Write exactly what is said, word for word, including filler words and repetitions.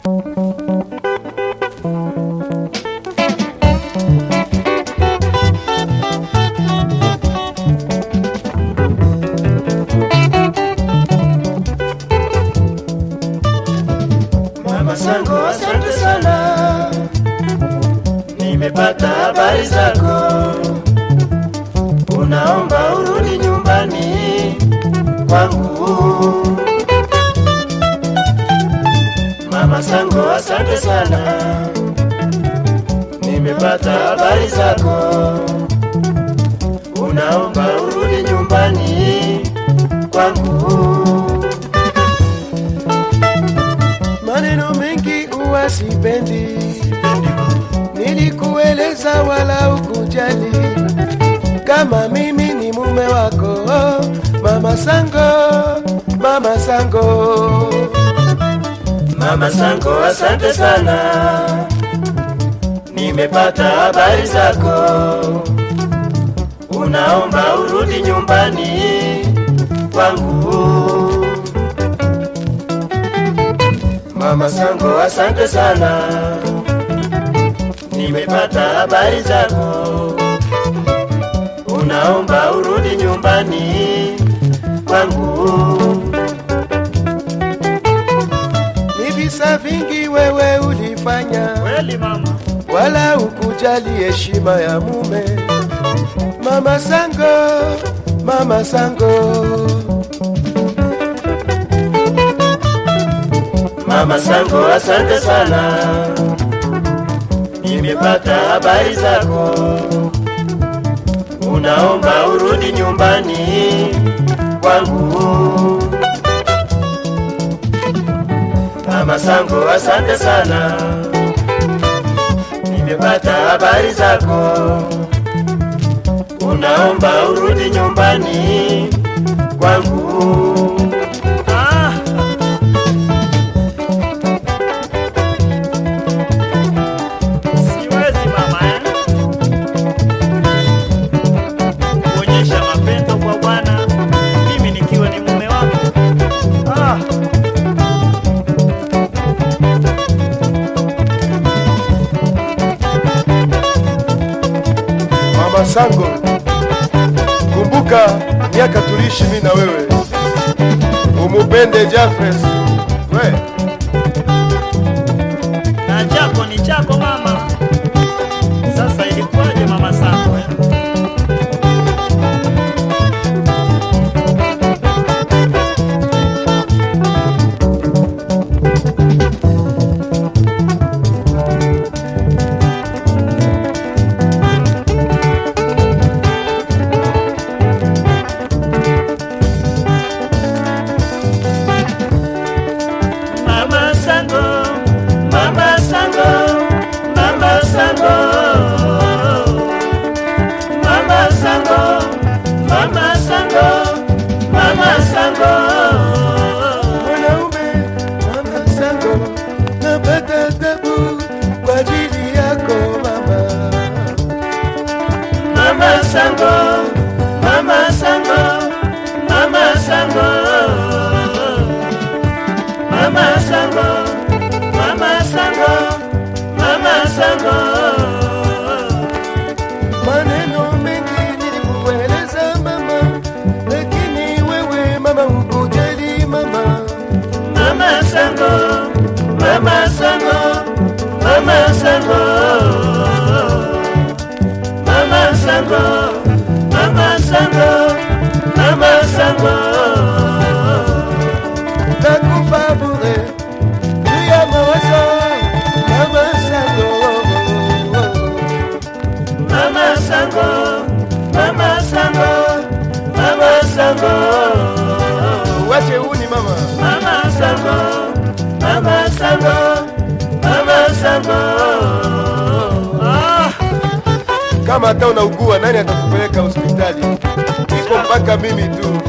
Mama Sango, asante sana, nimepata habari zako. Unaomba urudi nyumbani kwangu. Mama Sango, asante sana, nimepata habari zako. Unaomba urudi nyumbani kwangu. Maneno mengi huwa sipendi, nilikueleza wala ukujali. Kama mimi ni mume wako, Mama Sango, Mama Sango. Mama Sango, asante sana, nimepata habari zako. Unaomba urudi nyumbani kwangu. Mama Sango, asante sana, nimepata habari zako. Unaomba urudi nyumbani kwangu. Ni visa vingi wewe ulifanya, Kweli mama, wala ukujali heshima ya mume. Mama Sango, Mama Sango. Mama Sango, asante sana, nimepata habari zako. Unaomba urudi nyumbani kwangu. Mama Sango, asante sana, nimepata habari zako. Unaomba urudi nyumbani kwangu. ah, siwezi mama eh? Kuonyesha mapendo kwa Bwana mimi nikiwa ni mume wako. ah. Mama Sango, kumbuka miaka tuliishi mimi na wewe. Umupende Jafes. We, Na chako ni chako mama. Sasa ilikuwaje Mama Sango eh? Mama Sango, Mama Sango, Mama Sango. Mama Sango, Mama Sango, Mama Sango. Mwanaume, Mama Sango, napata tabu kwa ajili yako mama. Mama Sango, Mama Sango, Mama Sango. Mama Sango, Mama Sango, Mama Sango. Maneno mengi nilikueleza mama, lakini wewe mama hukujali mama. Mama Sango, Mama Sango, Mama Sango. Mama Sango, Mama Sango, Mama Sango. Nakufa bure juu ya mawazo. Mama Sango, Mama Sango, Mama Sango, Mama Sango. Wache uni mama. Mama Sango, Mama Sango, Mama Sango. ah. Kama hata unaugua nani atakupeleka hospitali? Iko mpaka mimi tu.